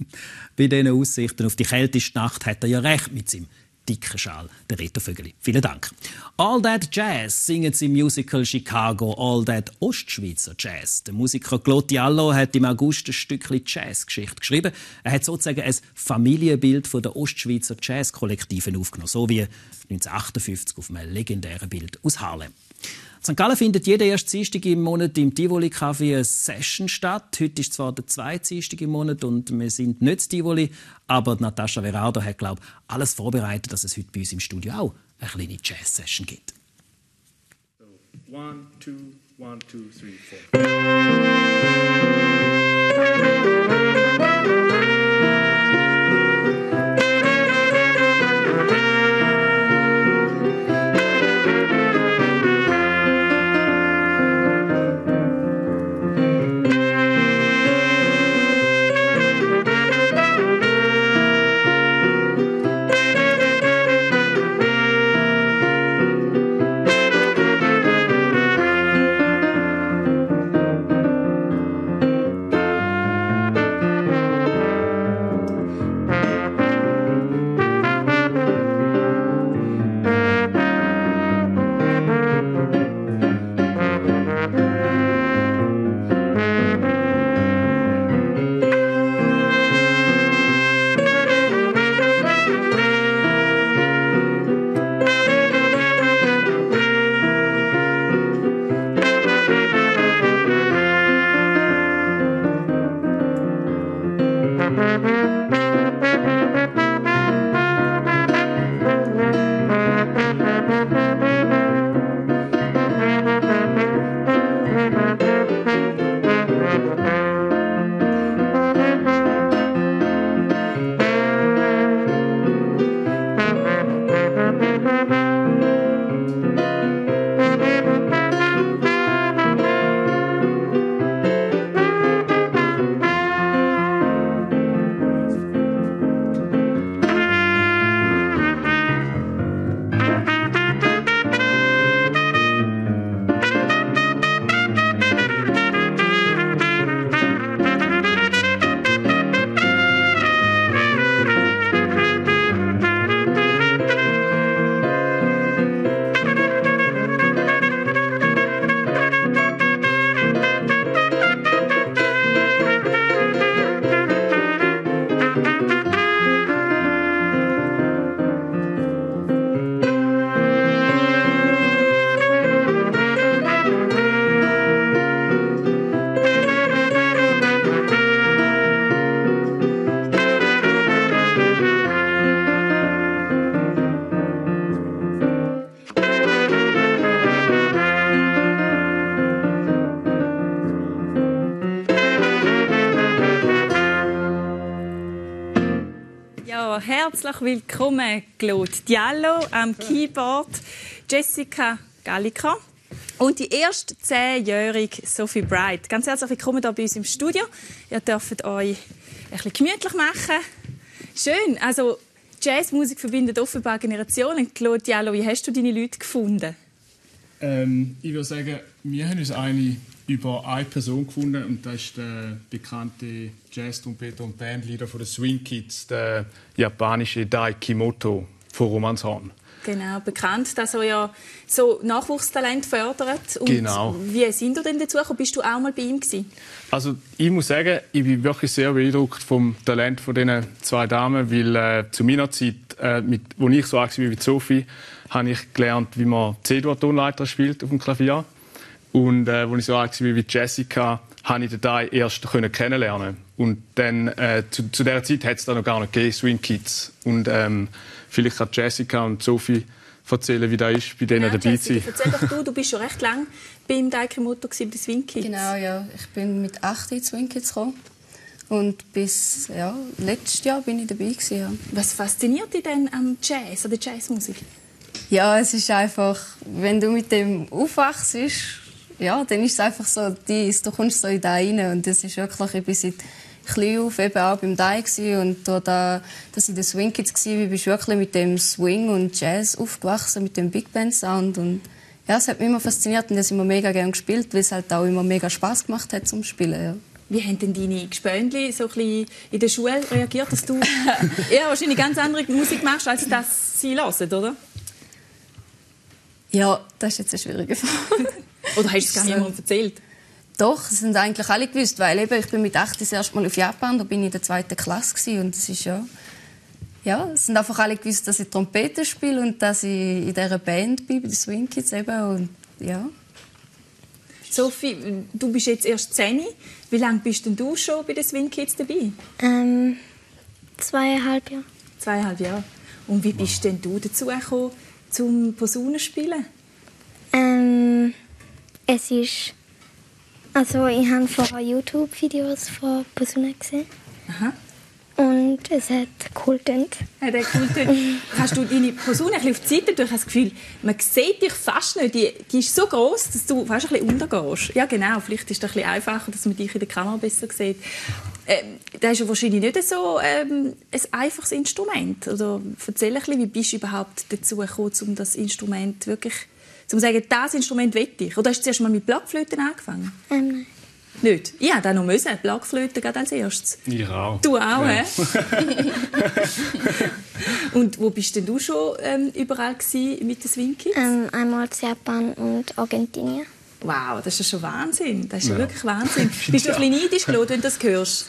Bei diesen Aussichten auf die kälteste Nacht hat er ja recht mit seinem dicken Schal, der Reto Vögeli. Vielen Dank. All That Jazz singen sie im Musical Chicago All That Ostschweizer Jazz. Der Musiker Claude Diallo hat im August ein Stückchen Jazzgeschichte geschrieben. Er hat sozusagen ein Familienbild von der Ostschweizer Jazzkollektiven aufgenommen, so wie 1958 auf einem legendären Bild aus Harlem. In St. Gallen findet jeden ersten Dienstag im Monat im Tivoli Café eine Session statt. Heute ist zwar der zweite Dienstag im Monat und wir sind nicht das Tivoli, aber Natascha Verardo hat, glaube ich, alles vorbereitet, dass es heute bei uns im Studio auch eine kleine Jazz-Session gibt. So, 1, 2, 1, 2, 3, 4. Herzlich willkommen, Claude Diallo am Keyboard, Jessica Gallica und die erste 10-jährige Sophie Bright. Ganz herzlich willkommen hier bei uns im Studio. Ihr dürft euch ein bisschen gemütlich machen. Schön, also Jazzmusik verbindet offenbar Generationen. Claude Diallo, wie hast du deine Leute gefunden? Ich würde sagen, wir haben uns eigentlich über eine Person gefunden und das ist der bekannte Jazz-Trompeter und Bandleader von den Swing Kids, der japanische Dai Kimoto von Romanshorn. Genau, bekannt, dass er ja so Nachwuchstalent fördert. Und genau. Wie sind du denn dazu gekommen? Bist du auch mal bei ihm gewesen? Also ich muss sagen, ich bin wirklich sehr beeindruckt vom Talent von diesen zwei Damen, weil zu meiner Zeit, als ich so alt war wie Sophie, habe ich gelernt, wie man C-Dur-Tonleiter spielt auf dem Klavier. Und als ich so alt war wie Jessica, konnte ich den Dai erst kennenlernen. Und dann, zu dieser Zeit hat es da noch gar nicht gegeben, Swing Kids. Und vielleicht kann Jessica und Sophie erzählen, wie das ist, bei denen dabei zu sein. Erzähl doch du bist schon recht lange beim Dai Kimoto, bei den Swing Kids. Genau, ja. Ich bin mit 8 in die Swing Kids gekommen. Und bis letztes Jahr bin ich dabei gewesen, ja. Was fasziniert dich denn am Jazz, an der Jazzmusik? Ja, es ist einfach, wenn du mit dem aufwachst, ja, dann ist es einfach so, du kommst so in da rein und das ist wirklich, ich bin seit klein auf eben auch beim Dai und da, dass ich in den Swing Kids war, bist du wirklich mit dem Swing und Jazz aufgewachsen, mit dem Big Band Sound und ja, es hat mich immer fasziniert und das immer mega gerne gespielt, weil es halt auch immer mega Spaß gemacht hat zum Spielen, ja. Wie haben denn deine Gespöndli so ein bisschen in der Schule reagiert, dass du ja, wahrscheinlich ganz andere Musik machst, als das sie hören, oder? Ja, das ist jetzt eine schwierige Frage. Oder hast du es gar niemandem erzählt? Doch, das sind eigentlich alle gewusst, weil eben, ich bin mit 8 das erste Mal auf Japan, da bin ich in der 2. Klasse gewesen, und es ist ja, es sind einfach alle gewusst, dass ich Trompete spiele und dass ich in dieser Band bin, bei den Swing Kids eben, und ja. Sophie, du bist jetzt erst 10. Wie lange bist denn du schon bei den Swing Kids dabei? 2,5 Jahre. 2,5 Jahre. Und wie bist denn du dazu gekommen, zum Posaunenspielen? Es ist... Also ich habe vorher YouTube-Videos von Posaune gesehen. Aha. Und es hat cool getönt. Hat er cool getönt. Kannst du deine Posaune ein bisschen auf die Seite tun? Ich habe das Gefühl, man sieht dich fast nicht. Die ist so gross, dass du fast ein bisschen untergehst. Ja, genau. Vielleicht ist es ein bisschen einfacher, dass man dich in der Kamera besser sieht. Das ist ja wahrscheinlich nicht so ein einfaches Instrument. Oder erzähl ein bisschen, wie bist du überhaupt dazu gekommen, um das Instrument wirklich... Um zu sagen, das Instrument will ich. Oder hast du zuerst mal mit Blockflöten angefangen? Nein. Nicht? Ich musste noch müssen. Blockflöte gerade als erstes. Ich auch. Du auch, ja. Und wo bist denn du schon überall mit den Swing Kids? Einmal in Japan und Argentinien. Wow, das ist schon Wahnsinn. Das ist ja wirklich Wahnsinn. Bist du ein bisschen neidisch, Claude, wenn du das hörst?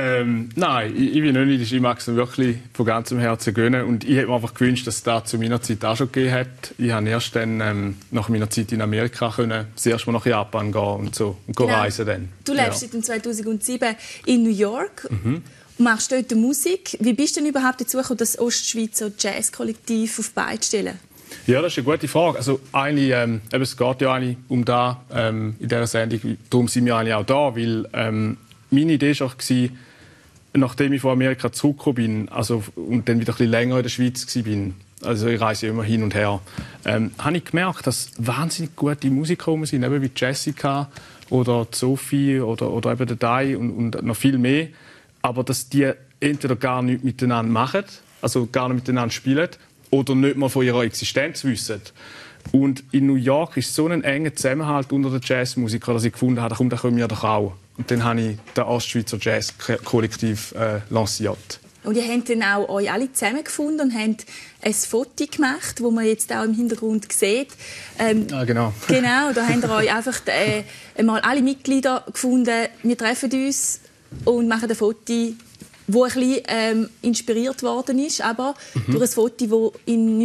Nein, ich bin nicht neidisch. Ich mag es wirklich von ganzem Herzen gönnen. Und ich hätte mir einfach gewünscht, dass es das zu meiner Zeit auch schon gegeben hat. Ich konnte erst dann, nach meiner Zeit in Amerika das erste Mal nach Japan gehen und so und genau. Reisen dann. Du lebst seit 2007 in New York und machst dort Musik. Wie bist du denn überhaupt dazu gekommen, das Ostschweizer Jazz-Kollektiv auf die Beine zu stellen? Ja, das ist eine gute Frage. Also eigentlich, es geht ja eigentlich um das in dieser Sendung. Darum sind wir eigentlich auch da, weil meine Idee war auch, nachdem ich von Amerika zurückgekommen bin, also, und dann wieder ein bisschen länger in der Schweiz war, also ich reise immer hin und her, habe ich gemerkt, dass wahnsinnig gute Musiker rum sind, eben wie Jessica oder Sophie oder eben der Dai und noch viel mehr, aber dass die entweder gar nichts miteinander machen, also gar nicht miteinander spielen, oder nicht mal von ihrer Existenz wissen. Und in New York ist so ein enger Zusammenhalt unter den Jazzmusikern, dass ich gefunden habe, da können wir doch auch. Und dann habe ich das Ostschweizer Jazz-Kollektiv lanciert. Und ihr habt dann auch euch alle zusammengefunden und habt ein Foto gemacht, das man jetzt auch im Hintergrund sieht. Genau. Genau, da habt ihr euch einfach mal alle Mitglieder gefunden. Wir treffen uns und machen ein Foto, das ein bisschen inspiriert worden ist, aber durch ein Foto, das in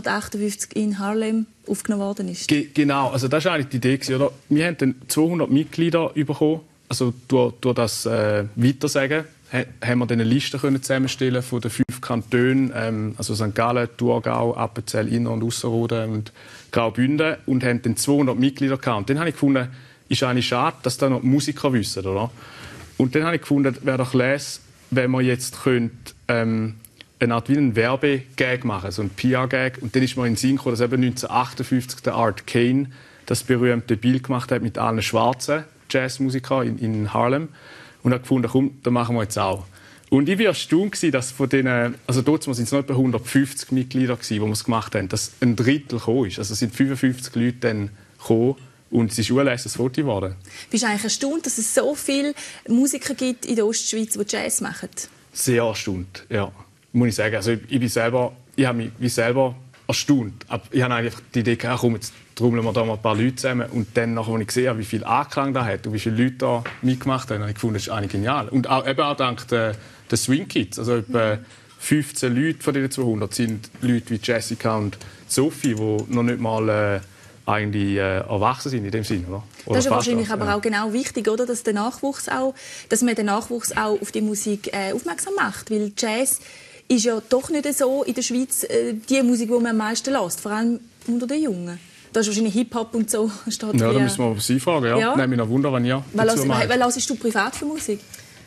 1958 in Harlem aufgenommen worden ist. Genau, also das war eigentlich die Idee. Oder? Wir haben dann 200 Mitglieder bekommen. Also durch das Weitersagen haben wir dann eine Liste zusammenstellen von den 5 Kantonen, also St. Gallen, Thurgau, Appenzell, Inner- und Ausserrhoden und Graubünden, und haben dann 200 Mitglieder gehabt. Und dann habe ich gefunden, ist eigentlich schade, dass da noch Musiker wissen, oder? Und dann habe ich gefunden, wäre doch les, wenn wir jetzt eine Art wie einen Werbegag machen, so einen PR-Gag. Und dann ist mir in den Sinn gekommen, dass eben 1958 der Art Kane das berühmte Bild gemacht hat mit allen Schwarzen Jazzmusikern in Harlem. Und habe gefunden, komm, das machen wir jetzt auch. Und ich war erstaunt, dass von denen, also dort waren es noch etwa 150 Mitglieder, die wir es gemacht haben, dass ein Drittel gekommen ist. Also es sind 55 Leute dann gekommen. Und es ist unlässiges Foto geworden. Bist du eigentlich erstaunt, dass es so viele Musiker gibt in der Ostschweiz, die Jazz machen? Sehr erstaunt, ja. Muss ich sagen. Also ich habe mich selber erstaunt. Aber ich habe einfach die Idee gehabt, komm, jetzt trommeln wir da mal ein paar Leute zusammen. Und dann, als ich gesehen habe, wie viel Anklang das hat und wie viele Leute da mitgemacht haben, habe ich gefunden, das ist eigentlich genial. Und auch dank der Swing Kids. Also etwa 15 Leute von diesen 200 sind Leute wie Jessica und Sophie, die noch nicht mal eigentlich erwachsen sind in dem Sinne, oder? Das ist ja wahrscheinlich aber auch genau wichtig, oder? Dass man den Nachwuchs auch auf die Musik aufmerksam macht, weil Jazz ist ja doch nicht so in der Schweiz die Musik, die man am meisten lässt, vor allem unter den Jungen. Da ist wahrscheinlich Hip-Hop und so. Ja, da müssen wir Sie fragen. Ja. Nehme mich noch Wunder, wenn ja. Was hörst du privat für Musik?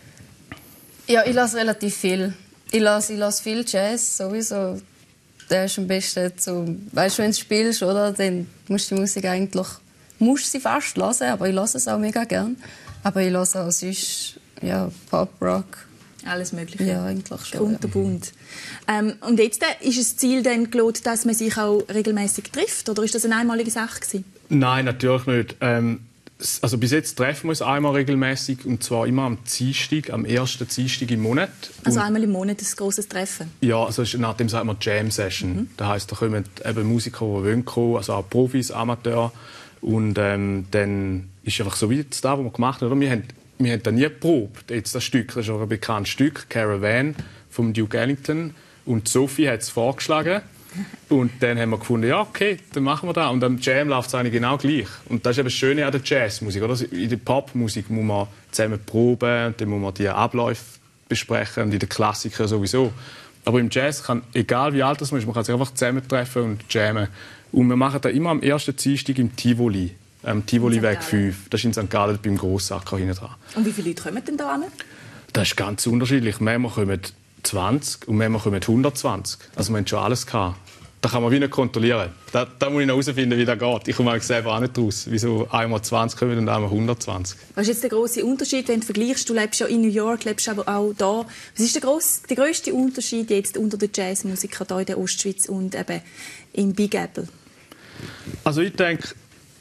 Ja, ich höre relativ viel. Ich höre viel Jazz sowieso. Der ist am besten weißt du, wenn du spielst, oder, dann musst du die Musik eigentlich sie fast hören, aber ich höre es auch mega gern. Aber ich höre auch sonst Pop, Rock. Alles Mögliche. Ja, eigentlich schon. Kunterbunt. Und jetzt ist das Ziel dann, Claude, dass man sich auch regelmäßig trifft? Oder ist das eine einmalige Sache gewesen? Nein, natürlich nicht. Also bis jetzt treffen wir uns einmal regelmäßig und zwar immer am ersten Dienstag im Monat. Also einmal im Monat ein grosses Treffen? Ja, also nach dem sagt man Jam Session. Das heisst, da kommen eben Musiker, die kommen, also auch Profis, Amateure. Und dann ist einfach so wie jetzt da, was wir gemacht haben. Wir haben da nie geprobt. Jetzt das Stück, das ist auch ein bekanntes Stück, Caravan vom Duke Ellington. Und Sophie hat es vorgeschlagen. Und dann haben wir gefunden, ja, okay, dann machen wir das. Und am Jam läuft es eigentlich genau gleich. Und das ist eben das Schöne an der Jazzmusik. Oder? In der Popmusik muss man zusammen proben, dann muss man die Abläufe besprechen und in den Klassikern sowieso. Aber im Jazz kann, egal wie alt man ist, man kann sich einfach zusammentreffen und jammen. Und wir machen das immer am ersten Dienstag im Tivoli. Am Tivoli-Weg 5. Das ist in St. Gallen beim Grossacker hinten dran. Und wie viele Leute kommen denn da hin? Das ist ganz unterschiedlich. Manchmal kommen 20 und manchmal kommen 120. Also wir haben schon alles gehabt. Das kann man wie nicht kontrollieren. Da muss ich noch herausfinden, wie das geht. Ich komme eigentlich selber auch nicht raus. Wieso einmal 20 kommen und einmal 120. Was ist jetzt der grosse Unterschied, wenn du vergleichst? Du lebst ja in New York, lebst aber auch da. Was ist der grösste Unterschied jetzt unter den Jazzmusikern hier in der Ostschweiz und eben im Big Apple? Also ich denke,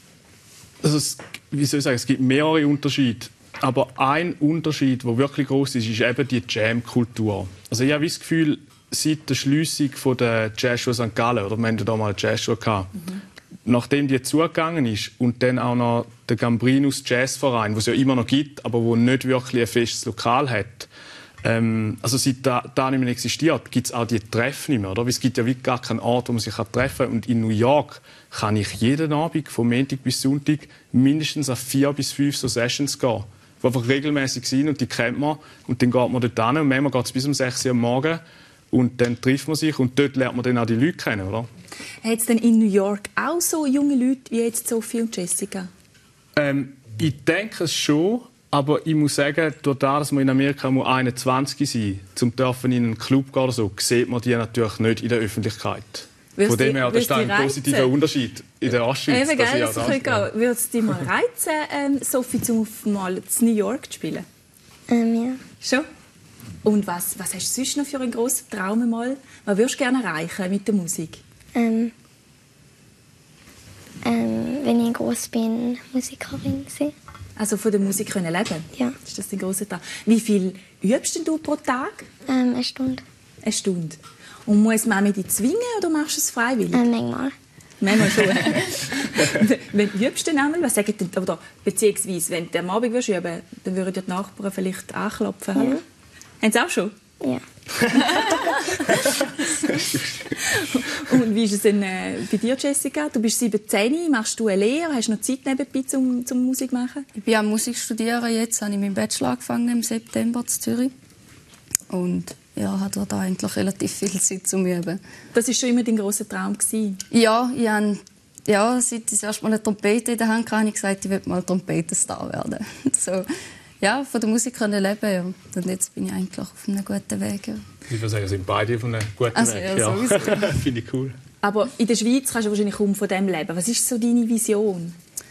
also es gibt mehrere Unterschiede. Aber ein Unterschied, der wirklich groß ist eben die Jam-Kultur. Also ich habe das Gefühl, seit der Schliessung der Jazzschule St. Gallen, oder wir hatten da mal eine Jazzschule gehabt, nachdem die zugegangen ist und dann auch noch der Gambrinus Jazzverein, den es ja immer noch gibt, aber wo nicht wirklich ein festes Lokal hat, also seit da nicht mehr existiert, gibt es auch die Treffen nicht mehr. Oder? Es gibt ja wirklich gar keinen Ort, wo man sich treffen kann. Und in New York kann ich jeden Abend, von Montag bis Sonntag, mindestens an 4 bis 5 so Sessions gehen, die einfach regelmäßig sind und die kennt man. Und dann geht man dort hin und manchmal geht es bis um 6 Uhr am Morgen. Und dann trifft man sich und dort lernt man dann auch die Leute kennen, oder? Hat es denn in New York auch so junge Leute wie jetzt Sophie und Jessica? Ich denke es schon, aber ich muss sagen, durch das, dass man in Amerika 21 sein muss, um in einen Club gehen oder so, sieht man die natürlich nicht in der Öffentlichkeit. Von dem her, das ist ein positiver Unterschied in der Ostschweiz. Eben, geil, würde es dich mal reizen, Sophie, mal zu New York zu spielen? Ja. Schon? Und was hast du sonst noch für einen grossen Traum mal? Was würdest du gerne erreichen mit der Musik? Wenn ich groß bin, Musikerin sein. Also von der Musik können leben? Ja. Ist das dein grosser Traum? Wie viel übst du pro Tag? 1 Stunde. 1 Stunde. Und muss Mami dich zwingen oder machst du es freiwillig? Manchmal. Manchmal schon. Wenn übst du denn einmal, was sagen denn, oder beziehungsweise wenn du am Abend üben würdest, dann würden die Nachbarn vielleicht anklopfen. Ja. Hallo? Haben sie auch schon? Ja. Und wie ist es denn bei dir, Jessica? Du bist 17, machst du eine Lehre? Hast du noch Zeit nebenbei zum Musik machen? Ich bin am Musik studieren jetzt, habe ich meinen Bachelor angefangen im September in Zürich. Und ja, hatte da eigentlich relativ viel Zeit zum Üben. Das war schon immer dein grosser Traum gewesen? Ja, seit ich das erste Mal eine Trompete in der Hand hatte, habe ich gesagt, ich will mal Trompetenstar werden. So, ja, von der Musik können leben. Ja. Und jetzt bin ich eigentlich auf einem guten Weg. Ja. Ich würde sagen, sind beide auf einem guten Weg. Ja, sowieso. Finde ich cool. Aber in der Schweiz kannst du wahrscheinlich kaum von dem leben. Was ist so deine Vision?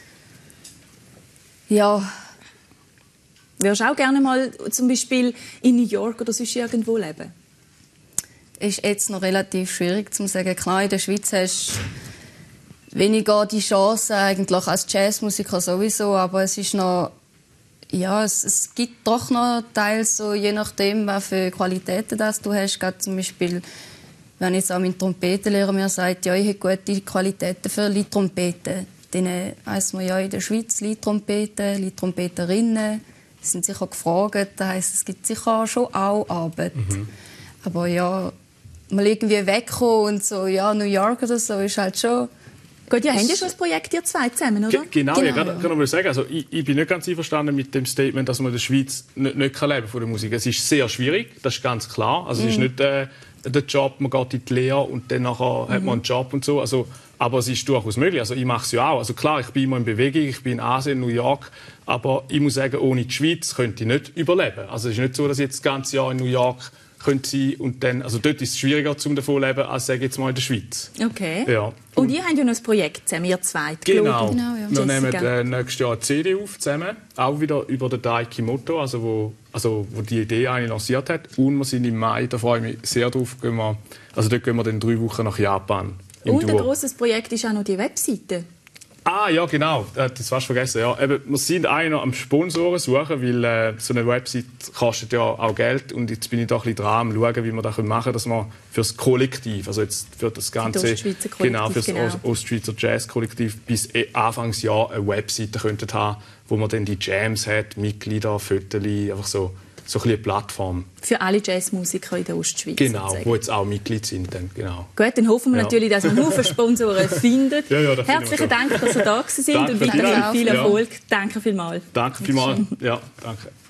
Ja. Würdest du auch gerne mal zum Beispiel in New York oder sonst irgendwo leben? Ist jetzt noch relativ schwierig zu sagen. Klar, in der Schweiz hast du weniger die Chance eigentlich als Jazzmusiker sowieso, aber es ist noch, ja, es gibt doch noch teils so, je nachdem, was für Qualitäten das du hast. Gerade zum Beispiel, wenn jetzt auch mein Trompetenlehrer mir sagt, ja, ich habe gute Qualitäten für Leadtrompeten, dann weiss man ja in der Schweiz Leadtrompeten, Leadtrompeterinnen sind sicher gefragt. Das heisst, es gibt sicher schon auch Arbeit. Aber ja, mal irgendwie wegkommen und so, ja, New York oder so, ist halt schon... Gut, ja, habt ihr schon das Projekt, ihr zwei zusammen, oder? Genau, ja, gerade noch sagen, also ich bin nicht ganz einverstanden mit dem Statement, dass man in der Schweiz nicht leben kann von der Musik. Es ist sehr schwierig, das ist ganz klar. Also es ist nicht der Job, man geht in die Lehre und dann nachher hat man einen Job und so. Also, aber es ist durchaus möglich. Also ich mache es ja auch. Also klar, ich bin immer in Bewegung, ich bin in Asien, New York, aber ich muss sagen, ohne die Schweiz könnte ich nicht überleben. Also es ist nicht so, dass ich jetzt das ganze Jahr in New York könnte sein und dann, also dort ist es schwieriger zum davon leben als sage jetzt mal in der Schweiz. Okay. Ja. Und ihr habt ja noch ein Projekt zusammen, ihr zwei. Genau. ja. Wir nehmen nächstes Jahr eine CD auf zusammen, auch wieder über den Daiki Motto, wo die Idee eigentlich lanciert hat. Und wir sind im Mai, da freue ich mich sehr drauf, dort gehen wir dann 3 Wochen nach Japan. Und ein grosses Projekt ist auch noch die Webseite. Ja, genau. Das hast du fast vergessen. Ja, eben, wir sind eigentlich noch am Sponsoren suchen, weil so eine Website kostet ja auch Geld. Und jetzt bin ich da ein bisschen dran, am schauen, wie wir das machen können, dass wir für das Kollektiv, also jetzt für das ganze, genau, für das Ostschweizer Jazz Kollektiv bis Anfangsjahr eine Webseite könnten haben, wo man dann die Jams hat, Mitglieder, Fotos, einfach so ein bisschen eine Plattform. Für alle Jazzmusiker in der Ostschweiz. Genau, die jetzt auch Mitglied sind. Dann, genau. Gut, dann hoffen wir natürlich, dass wir einen Haufen Sponsoren finden. Herzlichen Dank, dass ihr da sind und weiterhin viel Erfolg. Danke vielmals. Danke vielmals. Ja, danke.